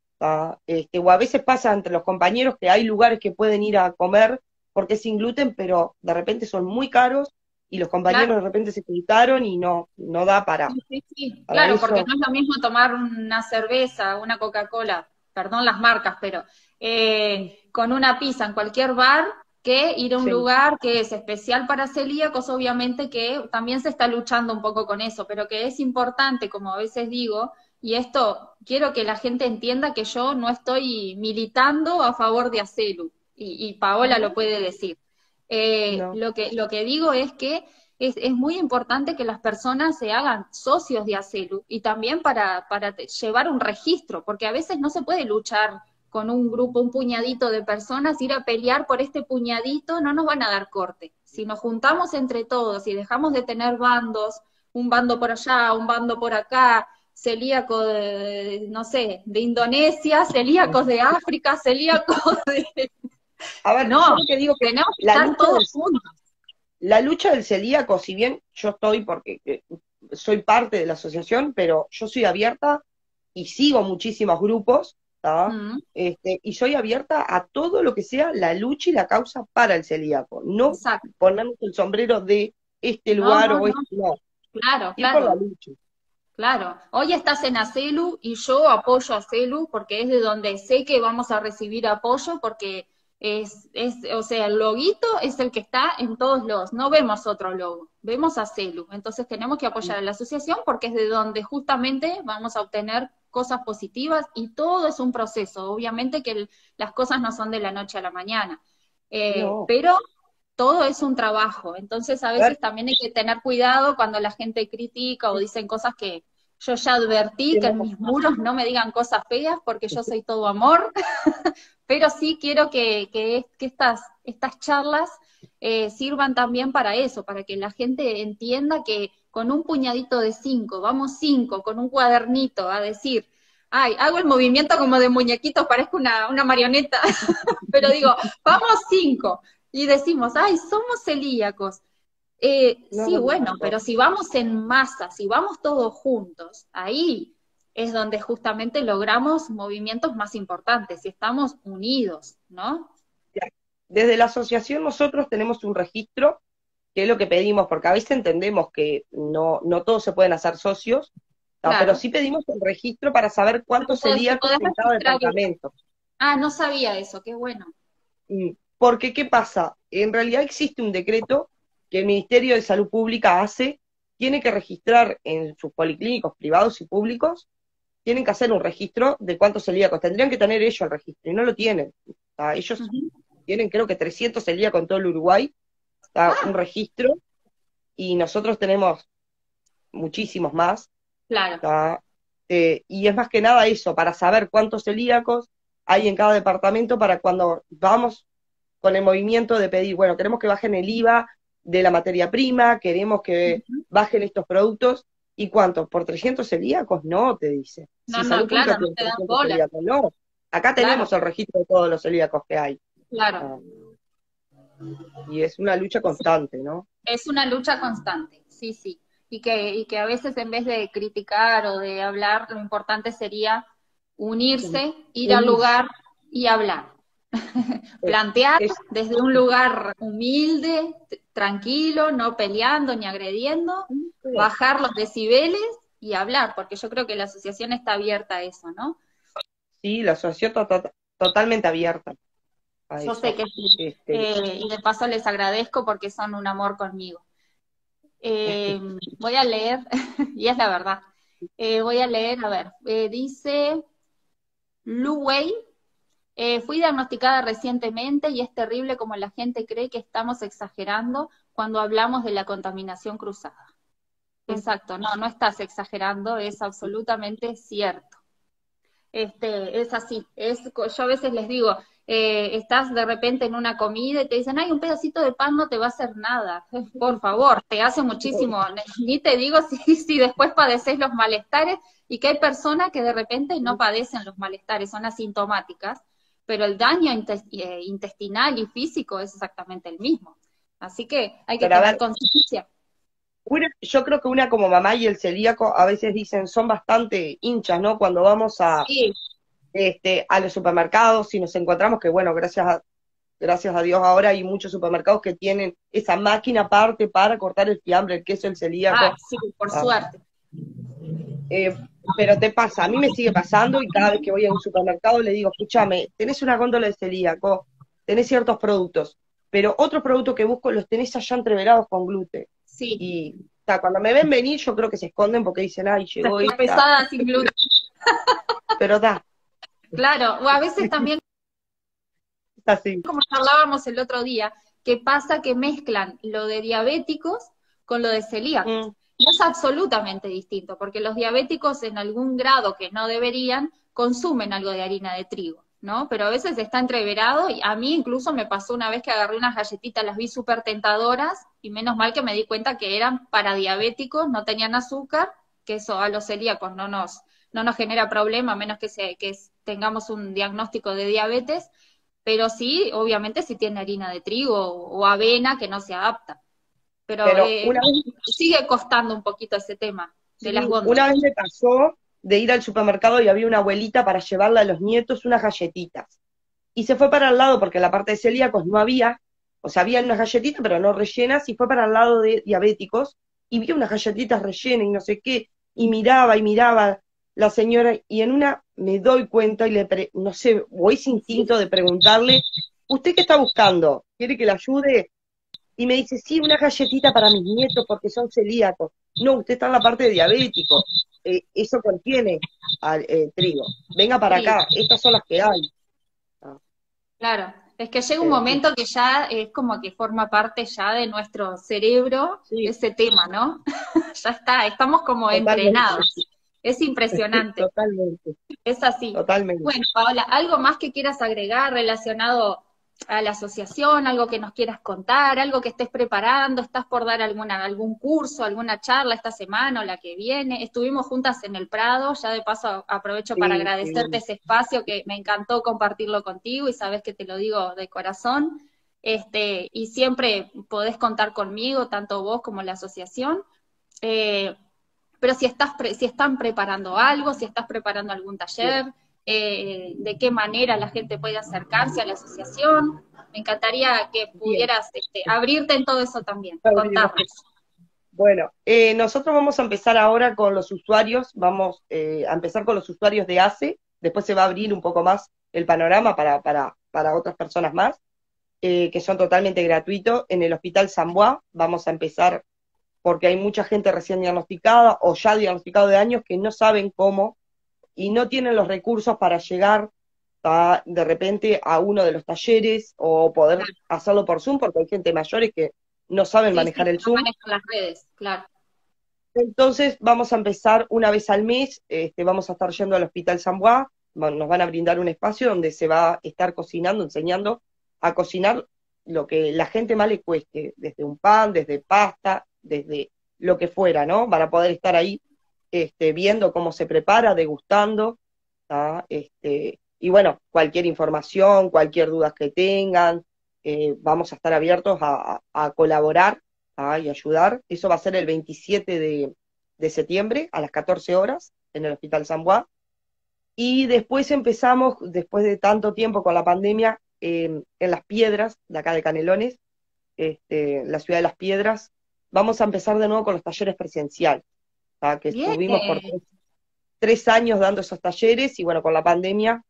O a veces pasa entre los compañeros que hay lugares que pueden ir a comer porque es sin gluten, pero de repente son muy caros y los Claro. compañeros de repente se juntaron y no da Sí, sí, sí, para claro, porque eso. no es lo mismo tomar una cerveza, una Coca-Cola, perdón las marcas, pero con una pizza en cualquier bar, que ir a un Sí, lugar que es especial para celíacos, obviamente que también se está luchando un poco con eso, pero que es importante, como a veces digo, y esto quiero que la gente entienda que yo no estoy militando a favor de Acelu, y Paola lo no, puede decir. no, Lo que digo es que es muy importante que las personas se hagan socios de Acelu y también para llevar un registro, porque a veces no se puede luchar con un grupo, un puñadito de personas, ir a pelear por este puñadito, no nos van a dar corte. Si nos juntamos entre todos y dejamos de tener bandos, un bando por allá, un bando por acá, celíacos de, no sé, de Indonesia, celíacos de África, celíacos de... a ver, yo No, lo que digo que tenemos que la estar lucha todos del, juntos. la lucha del celíaco, si bien yo estoy porque soy parte de la asociación, pero yo soy abierta y sigo muchísimos grupos, ¿tá? Mm, Y soy abierta a todo lo que sea la lucha y la causa para el celíaco. No exacto. ponernos el sombrero de este No, lugar no, o no. este, no, Claro, ir por la claro. lucha. Claro, hoy estás en Acelu y yo apoyo a Acelu porque es de donde sé que vamos a recibir apoyo porque o sea, el loguito es el que está en todos los, no vemos otro logo, vemos a Acelu. Entonces tenemos que apoyar a la asociación porque es de donde justamente vamos a obtener cosas positivas y todo es un proceso. Obviamente que las cosas no son de la noche a la mañana, No. pero todo es un trabajo, entonces a A ver, veces también hay que tener cuidado cuando la gente critica o dicen cosas que yo ya advertí, que que en no, mis muros no me digan cosas feas porque yo soy todo amor, pero sí quiero que estas charlas sirvan también para eso, para que la gente entienda que con un puñadito de cinco, vamos cinco, con un cuadernito a decir, ay, hago el movimiento como de muñequitos, parezco una marioneta, pero digo, vamos cinco, y decimos, ay, somos celíacos. no, Sí, bueno, no. pero si vamos en masa, si vamos todos juntos, ahí es donde justamente logramos movimientos más importantes, si estamos unidos, ¿no? Ya. Desde la asociación nosotros tenemos un registro, que es lo que pedimos, porque a veces entendemos que no todos se pueden hacer socios, ¿tá? Pero Claro. sí pedimos el registro para saber cuántos Te celíacos podés en cada registrar. departamento. Ah, no sabía eso, qué bueno. Porque, ¿qué pasa? En realidad existe un decreto que el Ministerio de Salud Pública hace, tiene que registrar en sus policlínicos privados y públicos, tienen que hacer un registro de cuántos celíacos. Tendrían que tener ellos el registro, y no lo tienen. ¿Tá? Ellos Ujú. tienen creo que 300 celíacos en todo el Uruguay, ¿tá? Un registro, y nosotros tenemos muchísimos más, Claro. ¿tá? Y es más que nada eso, para saber cuántos celíacos hay en cada departamento para cuando vamos con el movimiento de pedir, bueno, queremos que bajen el IVA de la materia prima, queremos que Ujú. bajen estos productos, ¿y cuánto? ¿Por 300 celíacos? No, te dice. No, Si no, Salud Pública claro, no tiene te dan 300 bola. celíacos, no. Acá Claro, tenemos el registro de todos los celíacos que hay. claro. Ah, y es una lucha constante, ¿no? Es una lucha constante, sí, sí. Y que a veces en vez de criticar o de hablar, lo importante sería unirse, ir al Unirse. lugar y hablar. Es, Plantear es, desde un lugar humilde, tranquilo, no peleando ni agrediendo, bajar los decibeles y hablar, porque yo creo que la asociación está abierta a eso, ¿no? sí, la asociación totalmente abierta a Yo sé eso. que sí. Este, Y de paso les agradezco porque son un amor conmigo. Eh, Voy a leer, y es la verdad. Voy a leer, a ver, dice Lu Wei, fui diagnosticada recientemente y es terrible como la gente cree que estamos exagerando cuando hablamos de la contaminación cruzada. Exacto, no, no estás exagerando, es absolutamente cierto. Es así. Yo a veces les digo, estás de repente en una comida y te dicen, ay, un pedacito de pan no te va a hacer nada. Por favor, te hace muchísimo. Ni te digo si después padeces los malestares y que hay personas que de repente no padecen los malestares, son asintomáticas, pero el daño intestinal y físico es exactamente el mismo. Así que hay que pero a tener ver, conciencia. yo creo que una como mamá y el celíaco a veces dicen son bastante hinchas, ¿no? Cuando vamos Sí, a los supermercados y nos encontramos que, bueno, gracias a Dios ahora hay muchos supermercados que tienen esa máquina aparte para cortar el fiambre, el queso, el celíaco. sí, por ¿Ah? suerte. Eh, pero te pasa, a mí me sigue pasando y cada vez que voy a un supermercado le digo, escúchame, tenés una góndola de celíaco, tenés ciertos productos. pero otros productos que busco los tenés allá entreverados con gluten. Sí, Y cuando me ven venir, yo creo que se esconden porque dicen, ay, llegó está esta. pesada sin gluten. Pero Claro, o a veces también, está así. como charlábamos el otro día, que pasa que mezclan lo de diabéticos con lo de celíacos. Mm, Y es absolutamente distinto, porque los diabéticos en algún grado que no deberían consumen algo de harina de trigo, ¿no? Pero a veces está entreverado y a mí incluso me pasó una vez que agarré unas galletitas, las vi súper tentadoras y menos mal que me di cuenta que eran para diabéticos, no tenían azúcar, que eso a los celíacos no nos genera problema, a menos que tengamos un diagnóstico de diabetes, pero sí, obviamente si tiene harina de trigo o avena que no se adapta. Pero pero una vez, sigue costando un poquito ese tema de las sí, una góndolas. vez me pasó de ir al supermercado y había una abuelita para llevarle a los nietos unas galletitas. Y se fue para el lado, porque en la parte de celíacos no había, o sea, había unas galletitas, pero no rellenas, y fue para el lado de diabéticos, y vi unas galletitas rellenas y no sé qué, y miraba la señora, y en una me doy cuenta y no sé, o ese Sí, instinto de preguntarle, ¿usted qué está buscando? ¿Quiere que le ayude? Y me dice, sí, una galletita para mis nietos porque son celíacos. No, usted está en la parte de diabético. Eso contiene trigo. Venga para trigo, acá, estas son las que hay. Ah, claro. Es que llega un pero sí, momento que ya es como que forma parte ya de nuestro cerebro sí, ese tema, ¿no? Ya está, estamos como totalmente, entrenados. Es impresionante, totalmente, es así. totalmente. Bueno, Paola, ¿algo más que quieras agregar relacionado a la asociación, algo que nos quieras contar, algo que estés preparando? ¿Estás por dar algún curso, alguna charla esta semana o la que viene? Estuvimos juntas en el Prado, ya de paso aprovecho para Sí, sí, agradecerte ese espacio que me encantó compartirlo contigo y sabes que te lo digo de corazón. Y siempre podés contar conmigo, tanto vos como la asociación. Eh, pero si están preparando algo, si estás preparando algún sí. taller, de qué manera la gente puede acercarse a la asociación. Me encantaría que Bien, pudieras abrirte en todo eso también, abrimos. contarnos. Bueno, nosotros vamos a empezar ahora con los usuarios, vamos a empezar con los usuarios de ACE, después se va a abrir un poco más el panorama para otras personas más, que son totalmente gratuitos. En el Hospital San Bois vamos a empezar porque hay mucha gente recién diagnosticada o ya diagnosticado de años que no saben cómo y no tienen los recursos para llegar de repente a uno de los talleres o poder Claro. hacerlo por Zoom, porque hay gente mayores que no saben Sí, sí, manejar el no Zoom. manejan las redes, claro. Entonces vamos a empezar una vez al mes, vamos a estar yendo al Hospital San Bois, nos van a brindar un espacio donde se va a estar cocinando, enseñando a cocinar lo que la gente más le cueste, desde un pan, desde pasta, desde lo que fuera, ¿no? Para poder estar ahí viendo cómo se prepara, degustando, ¿tá? Y bueno, cualquier información, cualquier duda que tengan, vamos a estar abiertos a colaborar, y ayudar. Eso va a ser el 27 de septiembre a las 14 horas en el Hospital San Bois. Y después empezamos, después de tanto tiempo con la pandemia, en Las Piedras, de acá de Canelones, la ciudad de Las Piedras, vamos a empezar de nuevo con los talleres presenciales, que Bien, estuvimos por 3 años dando esos talleres y bueno, con la pandemia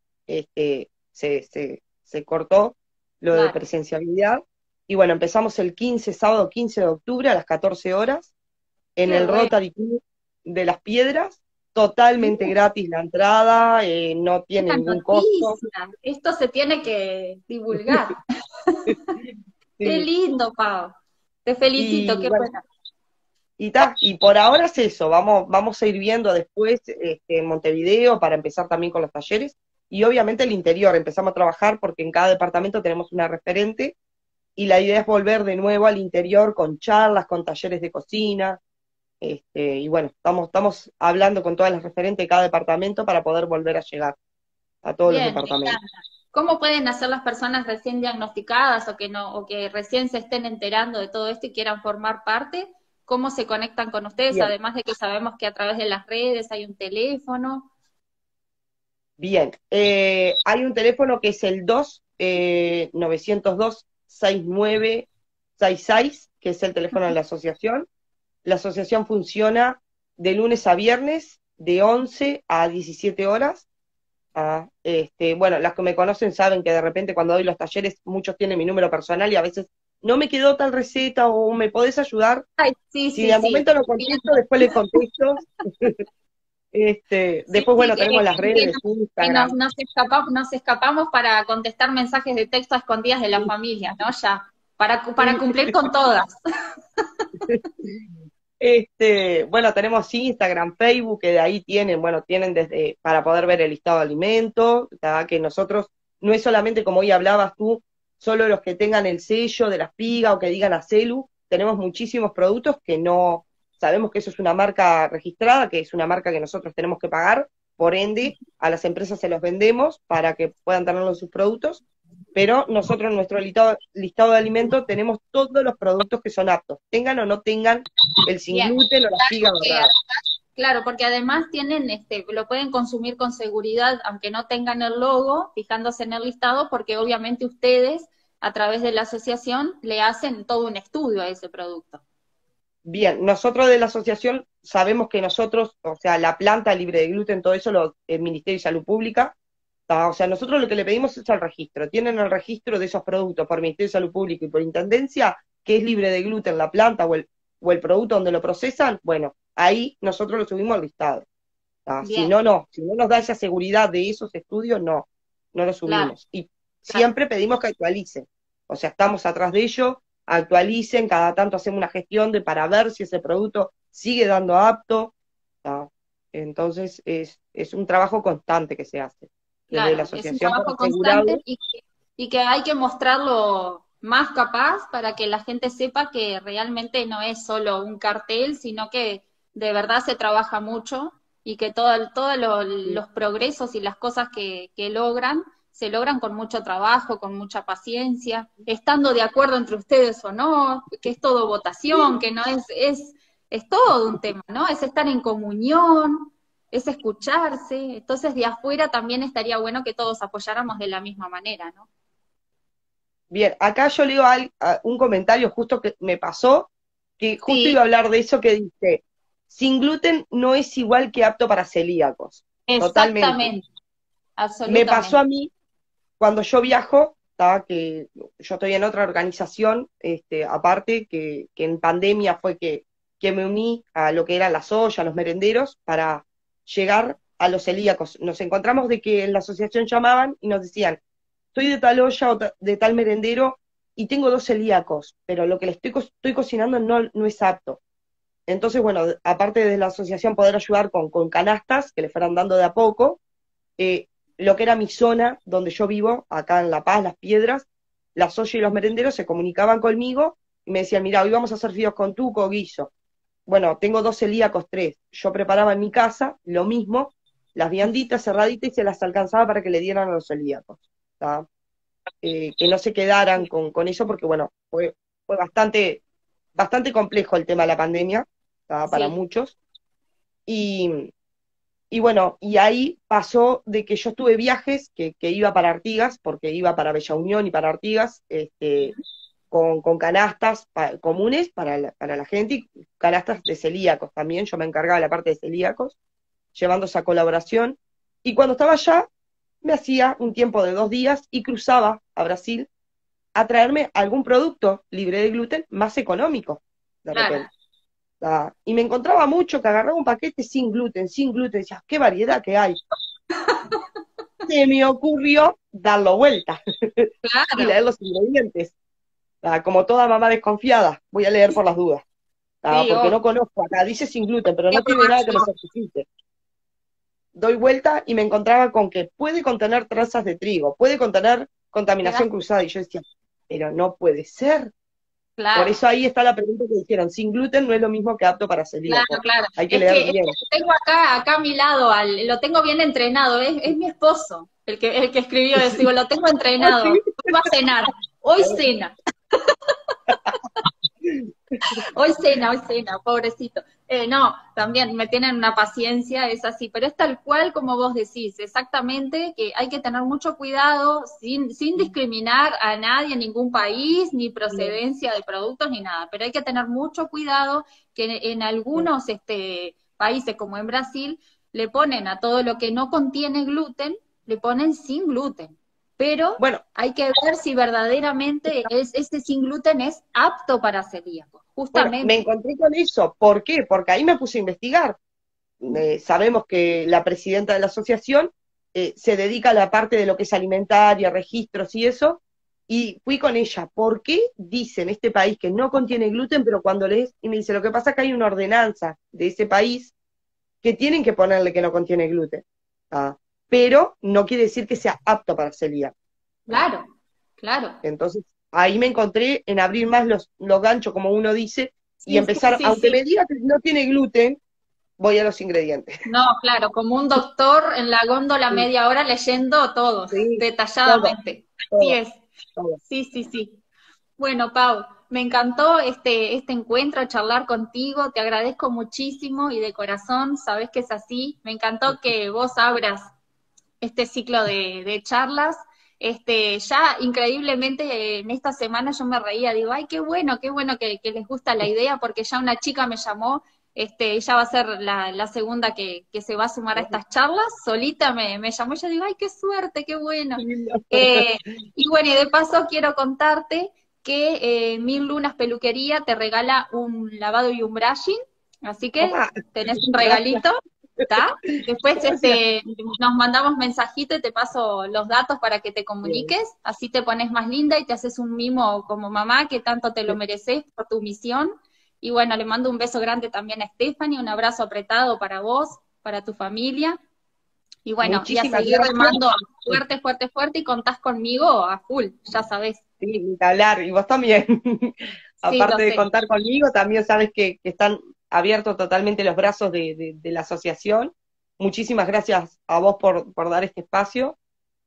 se cortó lo de claro. presencialidad. Y bueno, empezamos el sábado 15 de octubre a las 14 horas en Qué el bueno. Rotary Club de Las Piedras, totalmente gratis la entrada, no tiene Buena ningún costo. noticia. Esto se tiene que divulgar. Qué Sí. lindo, Pau. Te felicito, Y qué bueno, buena. y por ahora es eso, vamos a ir viendo después en Montevideo para empezar también con los talleres, y obviamente el interior, empezamos a trabajar porque en cada departamento tenemos una referente, y la idea es volver de nuevo al interior con charlas, con talleres de cocina, y bueno, estamos hablando con todas las referentes de cada departamento para poder volver a llegar a todos los Bien, me departamentos. encanta. ¿Cómo pueden hacer las personas recién diagnosticadas o que no, o que recién se estén enterando de todo esto y quieran formar parte? ¿Cómo se conectan con ustedes? Bien, Además de que sabemos que a través de las redes hay un teléfono. bien. Hay un teléfono que es el 2-902-6966, que es el teléfono de la asociación. La asociación funciona de lunes a viernes, de 11 a 17 horas, Bueno, las que me conocen saben que de repente cuando doy los talleres, muchos tienen mi número personal y a veces no me quedó tal receta o me podés ayudar. Ay, sí, Si sí, de sí. momento no contesto, después le contesto. Sí, Después, sí, bueno, tenemos las redes, que Instagram. nos escapamos para contestar mensajes de texto a escondidas de la familia, ¿no? Ya, para Sí. cumplir con todas. Bueno, tenemos Instagram, Facebook, que de ahí tienen, bueno, tienen desde para poder ver el listado de alimentos, ¿tá? Que nosotros, no es solamente como hoy hablabas tú, solo los que tengan el sello de la espiga o que digan a Celu, tenemos muchísimos productos que no, sabemos que eso es una marca registrada, que es una marca que nosotros tenemos que pagar, por ende, a las empresas se los vendemos para que puedan tenerlo en sus productos, pero nosotros en nuestro listado de alimentos tenemos todos los productos que son aptos, tengan o no tengan el sin Bien, gluten o la espiga porque, barrada. claro, porque además tienen, lo pueden consumir con seguridad, aunque no tengan el logo, fijándose en el listado, porque obviamente ustedes, a través de la asociación, le hacen todo un estudio a ese producto. Bien, nosotros de la asociación sabemos que nosotros, o sea, la planta libre de gluten, todo eso, el Ministerio de Salud Pública, o sea, nosotros lo que le pedimos es el registro. Tienen el registro de esos productos por Ministerio de Salud Pública y por Intendencia, que es libre de gluten la planta o el producto donde lo procesan, bueno, ahí nosotros lo subimos al listado. Si Bien, no, no. Si no nos da esa seguridad de esos estudios, no, no lo claro, subimos. Y claro. siempre pedimos que actualicen. O sea, estamos atrás de ello, actualicen, cada tanto hacemos una gestión para ver si ese producto sigue dando apto. ¿Tá? Entonces, es un trabajo constante que se hace desde la Claro, es un asociación para trabajo asegurarlo. constante y que hay que mostrarlo más capaz para que la gente sepa que realmente no es solo un cartel, sino que de verdad se trabaja mucho y que todos los progresos y las cosas que logran, se logran con mucho trabajo, con mucha paciencia, estando de acuerdo entre ustedes o no, que es todo votación, que no es todo un tema, ¿no? Es estar en comunión, es escucharse. Entonces, de afuera también estaría bueno que todos apoyáramos de la misma manera, ¿no? Bien, acá yo leo un comentario justo que me pasó, que justo Sí, iba a hablar de eso, que dice, sin gluten no es igual que apto para celíacos. Totalmente. exactamente, Me pasó a absolutamente. mí cuando yo viajo, que yo estoy en otra organización, aparte, que en pandemia fue que me uní a lo que eran las ollas, los merenderos, para llegar a los celíacos. Nos encontramos de que en la asociación llamaban y nos decían, estoy de tal olla o de tal merendero y tengo 2 celíacos, pero lo que le estoy cocinando no es apto. Entonces, bueno, aparte de la asociación poder ayudar con canastas que le fueran dando de a poco, eh, lo que era mi zona donde yo vivo, acá en La Paz, Las Piedras, las ollas y los merenderos se comunicaban conmigo y me decían, mira, hoy vamos a hacer fideos con tuco, guiso. Bueno, tengo 2 celíacos, 3. Yo preparaba en mi casa lo mismo, las vianditas cerraditas y se las alcanzaba para que le dieran a los celíacos. ¿Tá? Que no se quedaran con eso, porque bueno, fue bastante complejo el tema de la pandemia, ¿tá? Para Sí, muchos. Y, y bueno, y ahí pasó de que yo tuve viajes que iba para Artigas, porque iba para Bella Unión y para Artigas, con canastas comunes para la gente y canastas de celíacos también. Yo me encargaba de la parte de celíacos, llevando esa colaboración. Y cuando estaba allá, me hacía un tiempo de 2 días y cruzaba a Brasil a traerme algún producto libre de gluten más económico, de claro. repente. Y me encontraba mucho que agarraba un paquete sin gluten, decía, qué variedad que hay. Se me ocurrió darlo vuelta y Claro, leer los ingredientes. Como toda mamá desconfiada, voy a leer por las dudas, sí, porque obvio. no conozco acá, dice sin gluten, pero Voy a no tiene probar nada que me yo. certifique. Doy vuelta y me encontraba con que puede contener trazas de trigo, puede contener Te das, contaminación cruzada, y yo decía, pero no puede ser. Por claro. eso ahí está la pregunta que hicieron, sin gluten no es lo mismo que apto para Claro, celíacos. claro. Hay que leer bien. Tengo acá a mi lado, lo tengo bien entrenado, es mi esposo el que escribió eso, digo, lo tengo Ah, sí. entrenado, hoy va a cenar, hoy cena, hoy cena, pobrecito. No, también me tienen una paciencia, es así, pero es tal cual como vos decís, exactamente, que hay que tener mucho cuidado sin discriminar a nadie en ningún país, ni procedencia de productos, ni nada, pero hay que tener mucho cuidado que en algunos países, como en Brasil, le ponen a todo lo que no contiene gluten le ponen sin gluten. Pero Bueno, hay que ver si verdaderamente ese sin gluten es apto para celíacos, bueno, me justamente. encontré con eso. ¿Por qué? Porque ahí me puse a investigar. Sabemos que la presidenta de la asociación se dedica a la parte de lo que es alimentaria, registros y eso, y fui con ella. ¿Por qué dice en este país que no contiene gluten, pero cuando lees, y me dice, lo que pasa es que hay una ordenanza de ese país que tienen que ponerle que no contiene gluten, ¿ah? Pero no quiere decir que sea apto para celíacos, ¿ah? Claro, claro. Entonces, ahí me encontré en abrir más los ganchos, como uno dice, y Sí, sí, empezar, sí, aunque sí. me diga que no tiene gluten, voy a los ingredientes. No, claro, como un doctor en la góndola Sí, media hora leyendo todo, sí, todo, detalladamente. Así todo, es. todo. Sí, sí, sí. Bueno, Pau, me encantó este encuentro, charlar contigo, te agradezco muchísimo y de corazón, sabes que es así. Me encantó que vos abras este ciclo de charlas. Ya increíblemente en esta semana yo me reía, digo, ay, qué bueno que les gusta la idea, porque ya una chica me llamó, ella va a ser la segunda que se va a sumar a estas charlas, solita me llamó, y yo digo, ay, qué suerte, qué bueno. Qué lindo. Eh, y bueno, y de paso quiero contarte que Mil Lunas Peluquería te regala un lavado y un brushing, así que Papá, tenés un gracias, regalito, ¿está? Después gracias. nos mandamos mensajito y te paso los datos para que te Bien. comuniques, así te pones más linda y te haces un mimo como mamá, que tanto te lo mereces por tu misión. Y bueno, le mando un beso grande también a Stephanie, un abrazo apretado para vos, para tu familia. Y bueno, y a Muchísimas seguir gracias. remando fuerte, fuerte, fuerte y contás conmigo a full, ya sabés. Sí, ni que hablar, y vos también. Sí, lo Aparte de sé. contar conmigo, también sabes que están abiertos totalmente los brazos de la asociación. Muchísimas gracias a vos por dar este espacio.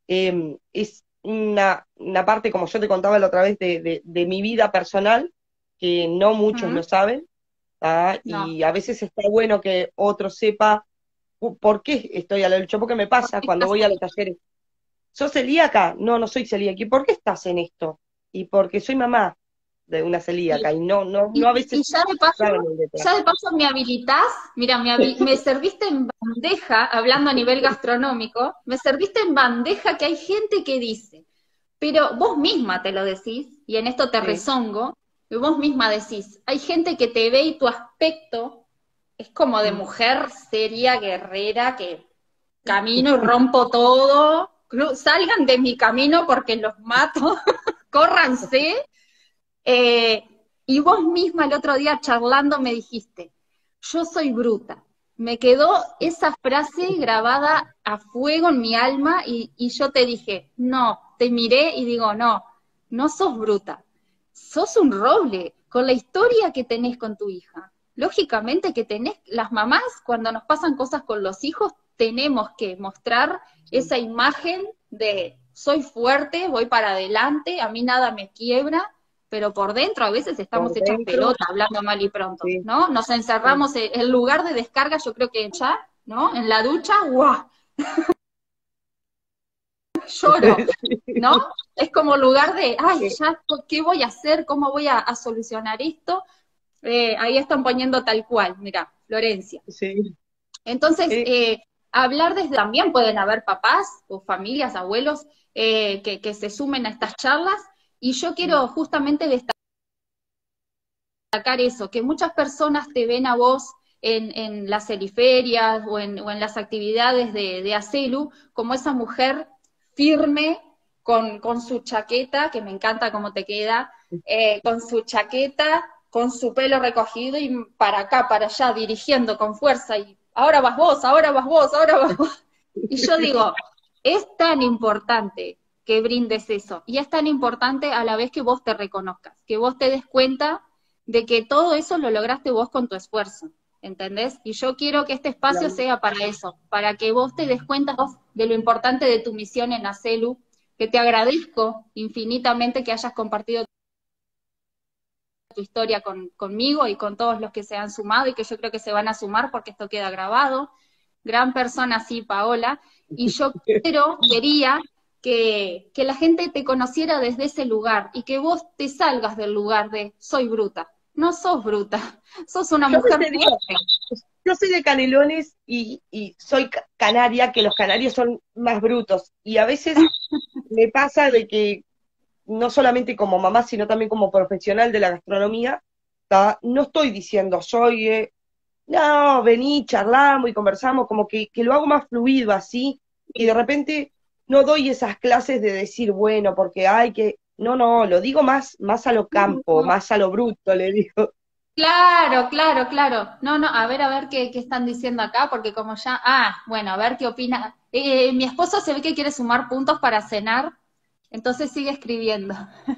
Es una parte, como yo te contaba la otra vez, de mi vida personal, que no muchos ¿Mm? lo saben, ¿tá? No, Y a veces está bueno que otro sepa por qué estoy a la lucha, porque me ¿por pasa qué cuando estás voy a los ahí? talleres. ¿Sos celíaca? No, no soy celíaca. ¿Y por qué estás en esto? Y porque soy mamá de una celíaca y no a Y veces saben el detrás. ya de paso me habilitás, mira, me serviste en bandeja, hablando a nivel gastronómico, me serviste en bandeja que hay gente que dice, pero vos misma te lo decís, y en esto te Sí, rezongo, y vos misma decís, hay gente que te ve y tu aspecto es como de mm, mujer seria, guerrera, que camino y rompo todo, salgan de mi camino porque los mato, córranse. Eh, y vos misma el otro día charlando me dijiste, yo soy bruta. Me quedó esa frase grabada a fuego en mi alma y yo te dije, no, te miré y digo, no, no sos bruta, sos un roble con la historia que tenés con tu hija. Lógicamente que tenés, las mamás cuando nos pasan cosas con los hijos, tenemos que mostrar sí, esa imagen de soy fuerte, voy para adelante, a mí nada me quiebra, pero por dentro a veces estamos por hechas dentro, pelota, hablando mal y pronto, sí, ¿no? Nos sí, encerramos en lugar de descarga, yo creo que ya, ¿no? En la ducha, ¡guau! Lloro, ¿no? Es como lugar de, ay, sí, ya, ¿qué voy a hacer? ¿Cómo voy a solucionar esto? Ahí están poniendo tal cual, mira, Florencia. sí, Entonces, eh, hablar desde, también pueden haber papás o familias, abuelos, que se sumen a estas charlas, y yo quiero justamente destacar eso, que muchas personas te ven a vos en las periferias o en las actividades de ACELU como esa mujer firme con su chaqueta, que me encanta cómo te queda, con su chaqueta, con su pelo recogido y para acá, para allá, dirigiendo con fuerza y ahora vas vos, ahora vas vos, ahora vas vos. Y yo digo, es tan importante que brindes eso y es tan importante a la vez que vos te reconozcas, que vos te des cuenta de que todo eso lo lograste vos con tu esfuerzo, ¿entendés? Y yo quiero que este espacio claro, sea para eso, para que vos te des cuenta de lo importante de tu misión en ACELU, que te agradezco infinitamente que hayas compartido tu historia conmigo y con todos los que se han sumado y que yo creo que se van a sumar porque esto queda grabado. Gran persona, sí, Paola. Y yo quería que la gente te conociera desde ese lugar y que vos te salgas del lugar de soy bruta. No sos bruta, sos una yo mujer te digo, fuerte. yo soy de Canelones y soy canaria, que los canarios son más brutos. Y a veces me pasa de que, no solamente como mamá, sino también como profesional de la gastronomía, no estoy diciendo, soy, no, vení, charlamos y conversamos, como que lo hago más fluido así, y de repente no doy esas clases de decir, bueno, porque hay que, no, lo digo más a lo campo, más a lo bruto, le digo. Claro, claro, claro. No, no, a ver qué están diciendo acá, porque como ya, bueno, a ver qué opina. Mi esposo se ve que quiere sumar puntos para cenar, entonces sigue escribiendo.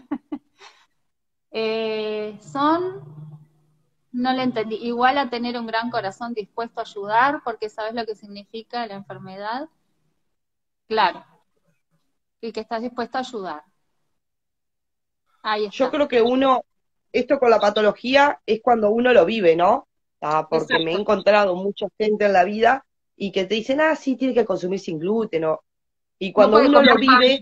No le entendí, igual a tener un gran corazón dispuesto a ayudar, porque sabes lo que significa la enfermedad. Claro, y que estás dispuesto a ayudar. Ahí Yo está. creo que esto con la patología es cuando uno lo vive, ¿no? Porque me he Exacto. encontrado mucha gente en la vida y que te dicen, sí, tiene que consumir sin gluten, y No cuando puede uno comer lo pan. vive,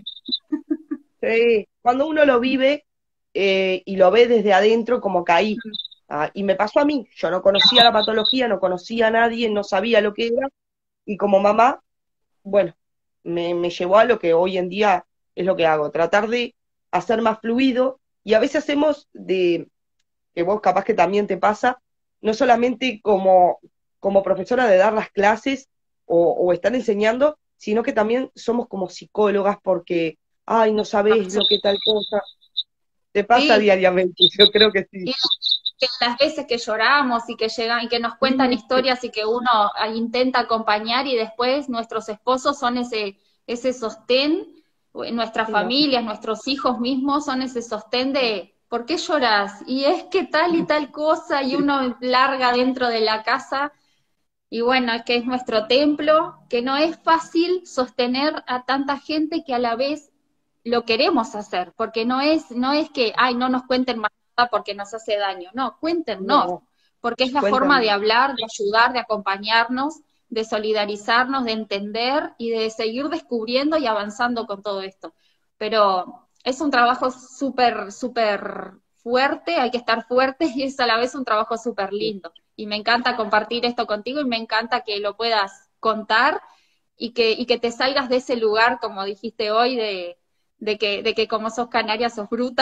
cuando uno lo vive y lo ve desde adentro, como caí. Y me pasó a mí, yo no conocía la patología, no conocía a nadie, no sabía lo que era, y como mamá, bueno, me llevó a lo que hoy en día es lo que hago, tratar de hacer más fluido, y a veces hacemos que vos capaz que también te pasa, no solamente como profesora de dar las clases o estar enseñando, sino que también somos como psicólogas porque, no sabés lo que tal cosa, te pasa Sí, diariamente, yo creo que sí. y que las veces que lloramos y que llegan y que nos cuentan Sí, historias y que uno intenta acompañar y después nuestros esposos son ese sostén, nuestras sí, no. familias, nuestros hijos mismos son ese sostén de ¿por qué lloras? Y es que tal y tal cosa y uno larga dentro de la casa y bueno, es que es nuestro templo, que no es fácil sostener a tanta gente que a la vez lo queremos hacer, porque no es que, ay, no nos cuenten más nada porque nos hace daño, no, cuéntenos, No, porque es la forma de cuéntame. hablar, de ayudar, de acompañarnos, de solidarizarnos, de entender y de seguir descubriendo y avanzando con todo esto. Pero es un trabajo súper, súper fuerte, hay que estar fuerte y es a la vez un trabajo súper lindo. Y me encanta compartir esto contigo y me encanta que lo puedas contar y que te salgas de ese lugar, como dijiste hoy, de que como sos canaria sos bruta.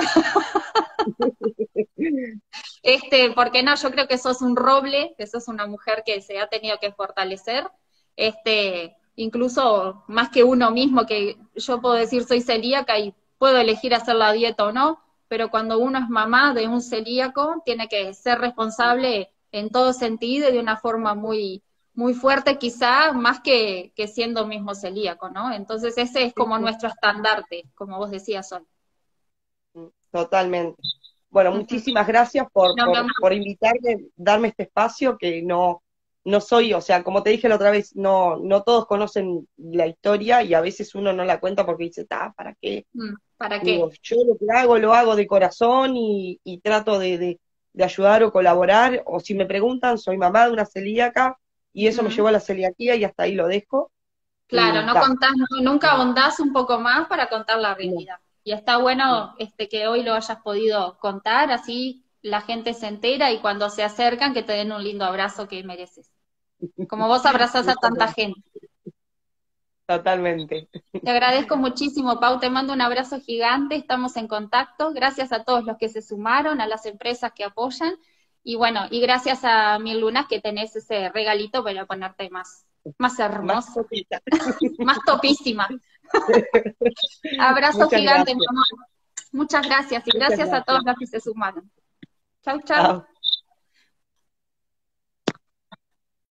Porque no, yo creo que sos un roble, que sos una mujer que se ha tenido que fortalecer, incluso más que uno mismo, que yo puedo decir soy celíaca y puedo elegir hacer la dieta o no, pero cuando uno es mamá de un celíaco, tiene que ser responsable en todo sentido y de una forma muy, muy fuerte, quizá más que siendo mismo celíaco, ¿no? Entonces ese es como nuestro estandarte, como vos decías, Sol. Totalmente. Bueno, Ujú. muchísimas gracias por, No, mi por, amor. por invitarme, darme este espacio que no soy, o sea, como te dije la otra vez, no todos conocen la historia y a veces uno no la cuenta porque dice, ¿para qué? ¿Para Digo, qué? yo lo que hago, lo hago de corazón y trato de ayudar o colaborar, o si me preguntan, soy mamá de una celíaca y eso me Ujú. llevó a la celiaquía y hasta ahí lo dejo. Claro, Y no ta, contás, nunca ahondás un poco más para contar la no, realidad. Y está no. bueno que hoy lo hayas podido contar, así la gente se entera y cuando se acercan que te den un lindo abrazo que mereces. Como vos abrazás a Muchas tanta gracias. gente. Totalmente. Te agradezco muchísimo, Pau, te mando un abrazo gigante, estamos en contacto. Gracias a todos los que se sumaron, a las empresas que apoyan. Y bueno, y gracias a Mil Lunas que tenés ese regalito para ponerte más Más hermosa, cositas. más topísima. Abrazo Muchas gigante, mi gracias. amor. Muchas gracias y Muchas gracias a todos gracias. los que se sumaron. Chau, chau. Chao.